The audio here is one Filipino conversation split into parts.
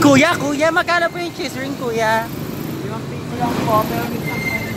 Kuya, magkano po yung cheese ring, kuya? 5 piso lang po, pero minsan meron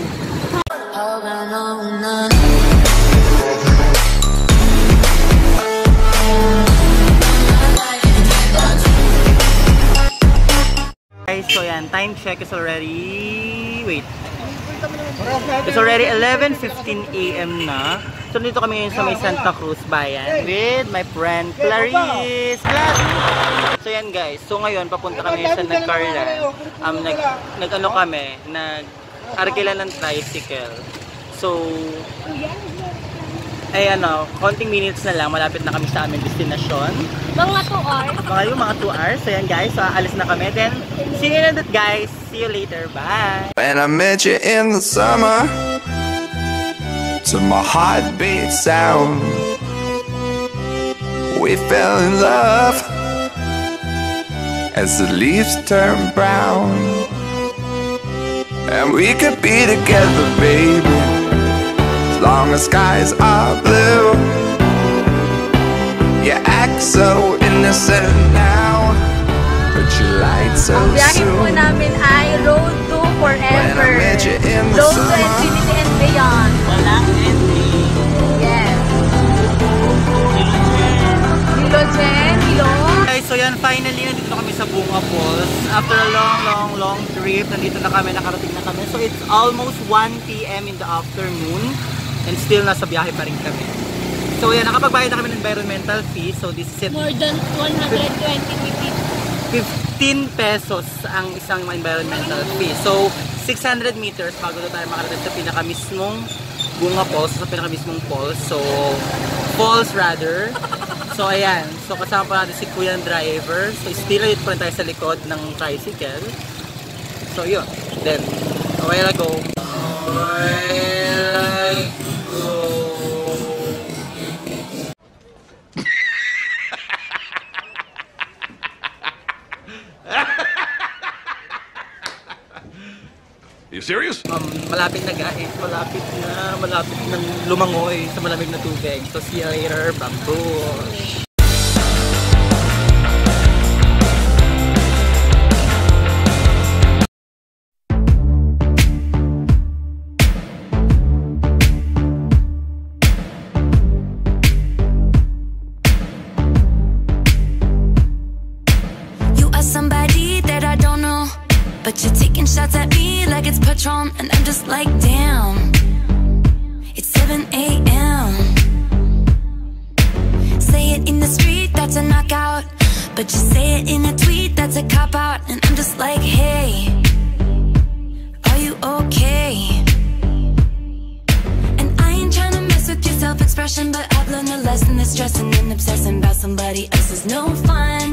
10. Guys, so yan, time check is already... Wait. It's already 11:15 AM na. So dito kami ngayon sa may Santa Cruz Bayan with my friend Clarice. So yan guys, so ngayon papunta kami sa Nagcarlan. Nag-ano kami, nag-arkila ng tricycle. So ay konting minutes na lang, malapit na kami sa aming destinasyon. Mga 2 hours. Mga 2 hours. So yan guys, so alis na kami. Then, see you in that guys. See you later. Bye! When I met you in the summer, to my heartbeat sound, we fell in love as the leaves turn brown. And we could be together, baby, long as skies are blue. You act so innocent now, but you lied so soon. Ang biyahe po namin ay Road to Forever. Road to Infinity and Beyond. Walang ending. Yes. Hilo. Guys, so yan, finally, nandito na kami sa Bunga Falls. After a long trip, nandito na kami, nakarating na kami. So it's almost 1 PM in the afternoon. And still nasa biyahe pa rin kami. So yan, nakapagbayad na kami ng environmental fee. So this is it. More than 120 15 pesos ang isang environmental fee. So 600 meters bago tayo makarating sa pinakamismong Bunga Falls, sa pinakamismong falls. So falls rather. So ayan, so kasama pa natin si Kuya ng driver. So still dito pa rin tayo sa likod ng tricycle. So yun. Then, a while ago. You serious? Malapit na guys, malapit na lumangoy sa malamig na tubig. So see you later, bambush! Somebody that I don't know, but you're taking shots at me like it's Patron, and I'm just like, damn, it's 7 AM. Say it in the street, that's a knockout, but you say it in a tweet, that's a cop-out. And I'm just like, hey, are you okay? And I ain't trying to mess with your self-expression, but I've learned a lesson that stressing and obsessing about somebody else is no fun.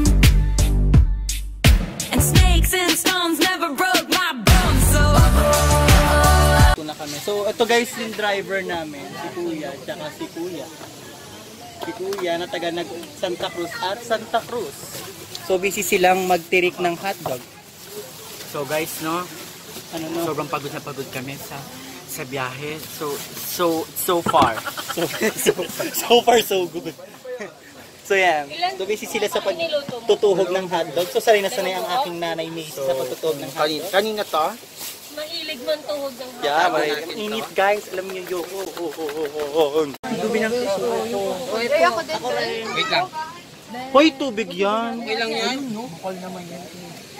And snakes and stones never broke my bones, so Ito na kami. So ito guys yung driver namin, si Kuya, tsaka si Kuya. Si Kuya na taga Santa Cruz at Santa Cruz. So busy silang magtirik ng hotdog. So guys, no? Sobrang pagod na pagod kami sa biyahe. So far. So far so good. So yan, so busy sila sa pagtutuhog ng hotdog. So sanay na sanay ang aking nanay Macy sa pagtutuhog ng hotdog. Kanina to? Mahilig man tuhog ng hotdog. Yeah, init guys. Alam niyo yun. Tubig ng piso. Wait lang. Hoy, tubig yan. Okay lang yan. Bukol naman yan.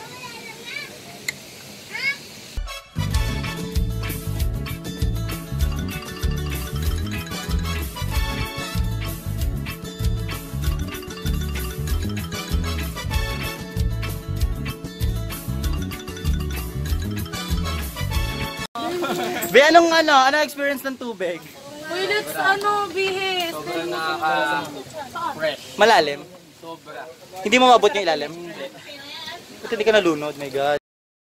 Be, anong experience ng tubig? Uy, let's bihis. Sobrang nakaka-fresh. Malalim? Sobra. Hindi mo mabot yung ilalim? Hindi. Ba't hindi ka nalunod? My God.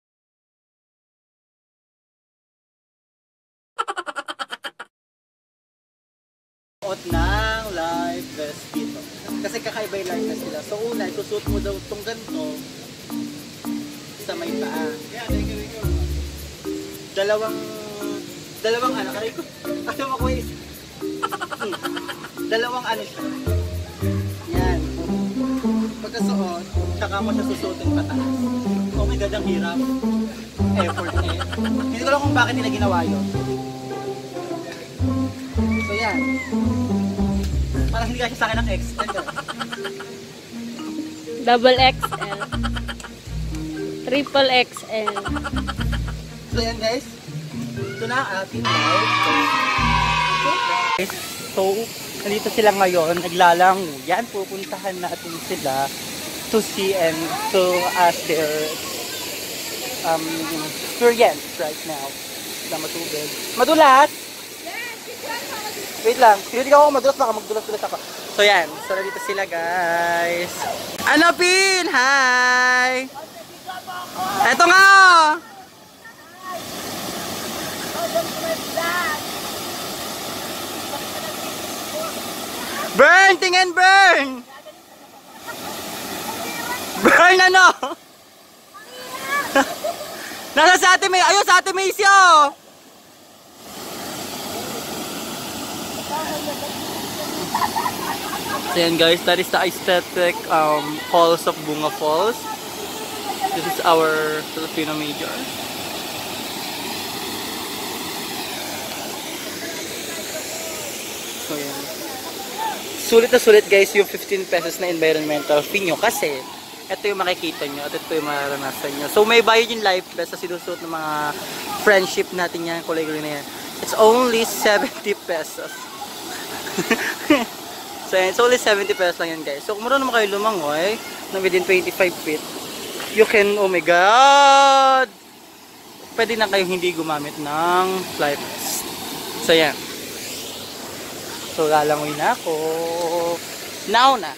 Suot ng life vest dito. Kasi kakaiba yung life vest nila. So una, itusuot mo daw itong ganito sa may paa. Dalawang aray ko. Kasi ako dalawang siya. Yan. pagkasuot, tsaka mo siya susuotin pataas. Oh my God, ang hirap. Effort eh. Hindi ko lang kung bakit nila ginawa yun. So yan. Parang hindi kasi sa akin ng XL. Double XL. Triple XL. So yan guys. Ito na ang ating live. So, nandito sila ngayon. Naglalango. Yan, pupuntahan natin sila to see and to ask their experience right now. Na matubig. Madulas! Wait lang. Hindi ako madulas. Baka magdulas-dulas ako. So yan. So nandito sila guys. Ano Pin? Hi! Eto nga! Burn! Tingin burn! Burn ano? Nasa sa Ate May. Ayun sa Ate Macy oh! So yan guys, that is the aesthetic falls of Bunga Falls. This is our Filipino major. So yan. Sulit na sulit guys yung 15 pesos na environmental fee nyo kasi ito yung makikita nyo at ito yung mararanasan nyo. So may bayad yung life vest na sinusuot ng mga friendship natin yan, kulay-kulay na yan. It's only 70 pesos. So it's only 70 pesos lang yan guys. So kung marunong kayo lumangoy na within 25 feet, you can, oh my God! Pwede na kayo hindi gumamit ng life vest. So yan. So lalangoy na ako. Now na.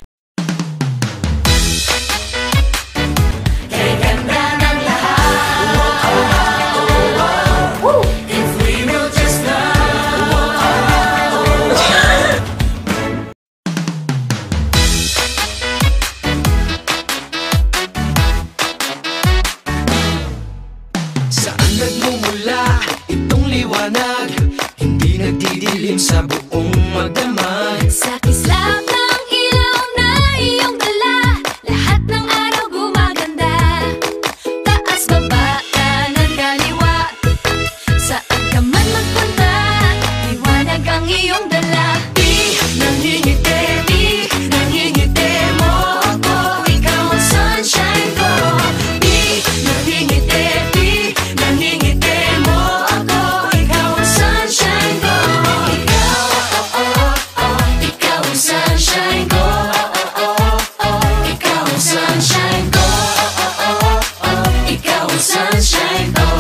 Saan nagmumula itong liwanag? Hindi nagdidilim sa buong magdamag. Sa kislap ng ilaw na iyong dala, lahat ng araw gumaganda. Taas, baba, kanan, kaliwa, saan ka man magpunta, liwanag ang iyong dala. Di nangingiti mo ako, ikaw ang sunshine ko. Di nangingiti mo ako, ikaw ang sunshine ko. Ikaw ang sunshine ko. Ikaw ang sunshine ko. Ikaw ang sunshine ko.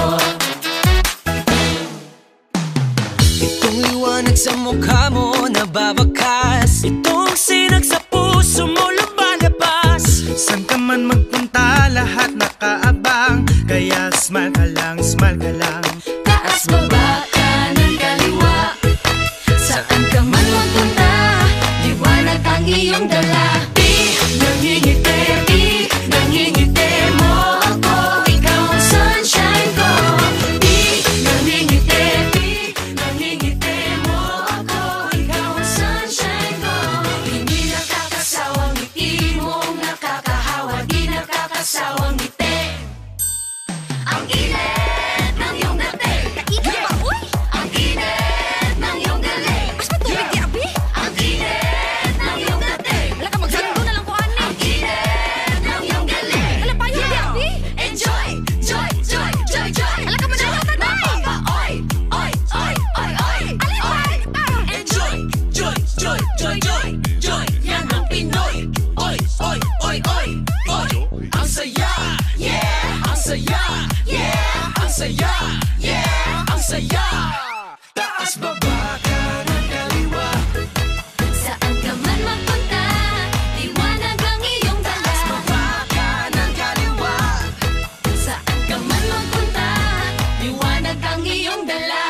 Itong liwanag sa mukha mo nababakas, itong sinag sa puso mo lumalabas. Saan ka man magpunta, lahat nakaabang, kaya smile ka lang, smile ka lang. Taas, baba, kanan, kaliwa, saan ka man magpunta, liwanag ang iyong dala. Di nangingiti mo ako, ikaw ang sunshine ko. Di nangingiti mo ako, ikaw ang sunshine ko. Hindi nakakasawang ngiti mo, nakakahawa, di nakakasawang ngiti. Ang init ng iyong dating. Kainit ba, uy? Ang init ng iyong galing. Mas matubig di, abi? Ang init ng iyong dating. Wala ka magsando na lang ko, ani. Ang init ng iyong galing. Wala pa yun di, abi? Enjoy, joy, joy, joy, joy. Wala ka manalatan, ay. Oy, oy, oy, oy, oy. Oy, enjoy, joy, joy, joy, joy, joy. Yan ang Pinoy. Oy, oy, oy, oy, oy. Ang saya, yeah. Ang saya, yeah. Ang saya, yeah. Ang saya. Taas, baba, kanan, kaliwa. Saan ka man magpunta, liwanag ang iyong dala. Baba, kanan, kaliwa. Saan ka man magpunta, liwanag ang iyong dala.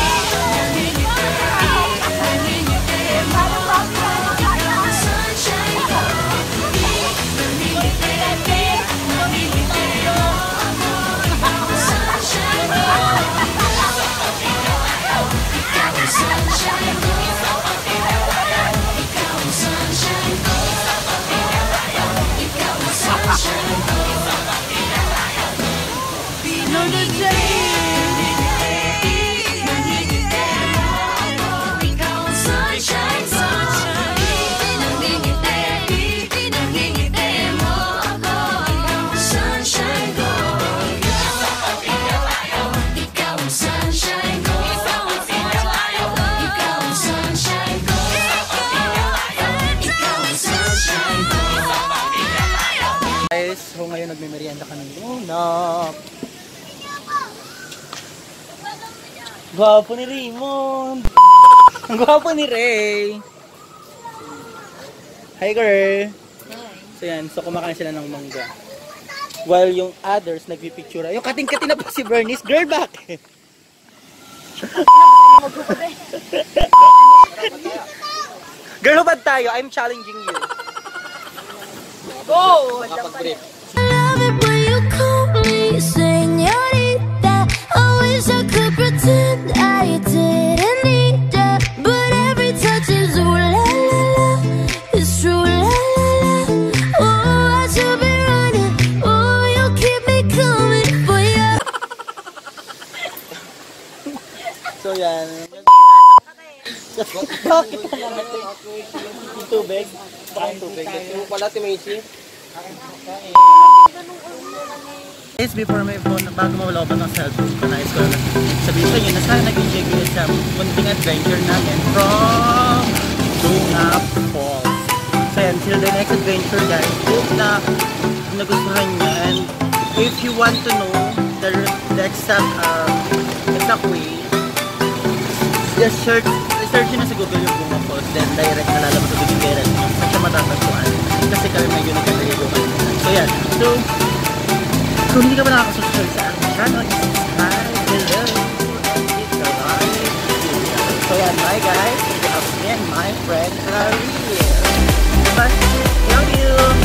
Nangingiti mo ako, ikaw ang sunshine ko. Nangingiti mo ako, ikaw ang sunshine ko. Ikaw ang sunshine ko. guys. So ngayon nagme-merienda kami muna. Gwapo ni Raymond. Ang gwapo ni Ray. Hi girl. So yan, so kumakain sila ng mangga. While yung others nagpipicture. Yung kating-kating na pa si Bernice. Girl, bakit? Girl, hubad tayo. I'm challenging you. Go! Kapag-grip. Love it when you call me señorita. I wish I could pretend I didn't need that, but every touch is ooh la la la. It's true la la la. Oh, I should be running. Oh, you keep me coming for you. So yan. Bakit naman yung tubig? Baka yung tubig. Yung pala, Timacy. Guys, before my phone, bago mawala ko pa ng cellphone ko, nais ko na sabihin sa inyo na sana nag-enjoy kayo sa munting adventure namin from Dunga Falls. So yan, sila the next adventure guys. Hope na nagustuhan nyo, and if you want to know the exact way, just search nyo na sa Google yung Dunga Falls, then direct na lalabas sa Google direct nyo. Saan siya matatagpuan? Kasi kami medyo nagkakaligo kami. So yan, so kung hindi ka ba nakakasubscribe sa aking channel, subscribe below and hit the like video. So yan, bye guys. This is me and my friend Ariel. Bye. Love you.